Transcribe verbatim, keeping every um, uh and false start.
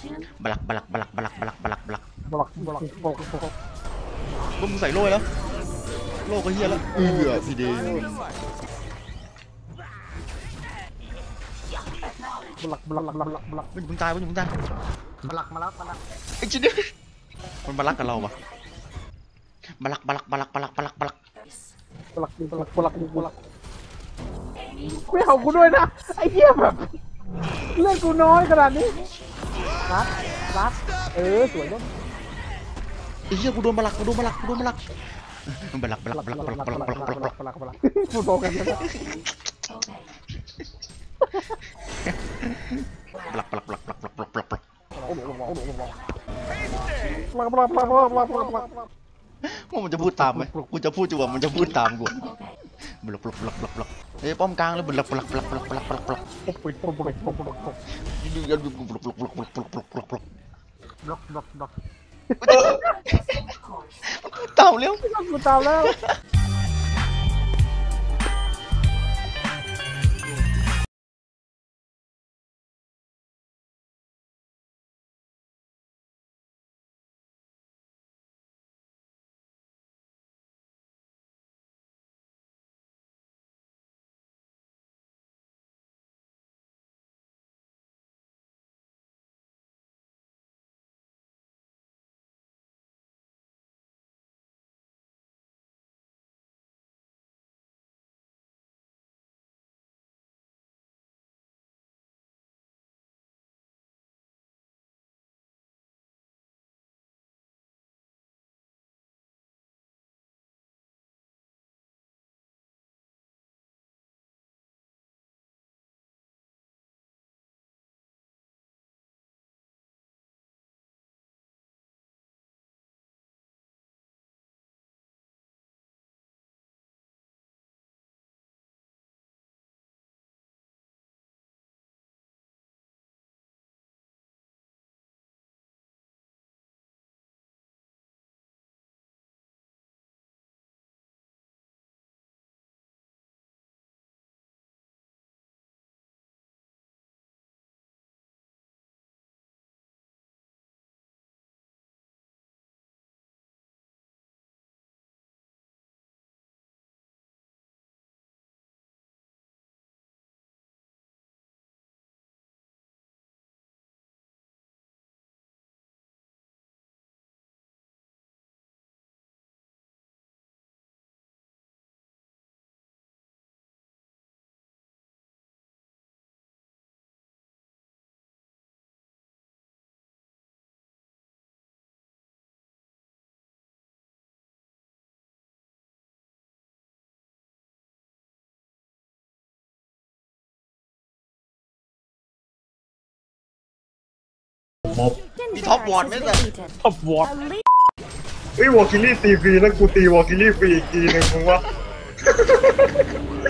บลักบลักบลักบลักบลักบลักบลักบล็อกบล็อกบล็อกบล็อกก็มึงใส่โล่แล้วโล่ก็เฮียแล้วเออพี่ดีบล็อกบล็อกบล็อกบล็อกบล็อกมึงมึงตายมึงมึงตายบล็อกมาแล้วมาแล้วไอ้ชิ้นนี้มันบลักกับเราปะบลักบลักบลักบลักบลักบลักบล็อกบล็อกบล็อกบล็อกไม่เอากูด้วยนะไอ้เหี้ยแบบเลือดกูน้อยขนาดนี้รัดรัดเออสวยด้วยไอ้เหี้ยกูโดนบลักกูโดนบลักกูโดนบลักบลักบลักบลักบลักบลักบลักบลักบลักบลักบล็อกบล็อกพูดโตกันเลยบลักบลักบลักบลักบลักบลักบลักบลักบล็อกบล็อกบล็อกบล็อกบล็อกบล็อกบล็อกว่ามันจะพูดตามไหมกูจะพูดจังหวะมันจะพูดตามกูบลักบลักบลักบลักบลักเฮ้ยป้อมกลางแล้วบลักบลักบลักบลักบลักบลักบลักปุ๊บปุ๊บปุ๊บปุ๊บปุ๊บปุ๊บยูยันยูบลักบลักบลักบลักบลักบลักบลักบลักบล็อกบล็อกบล็อกตามเร็วกูตามแล้วมีท็อปวอร์ดไหมแต่ท็อปวอร์ดเฮ้ยวอลคิลี่ตีฟรีแล้วกูตีวอลคิลี่ฟรีอีกทีนึงมึงวะ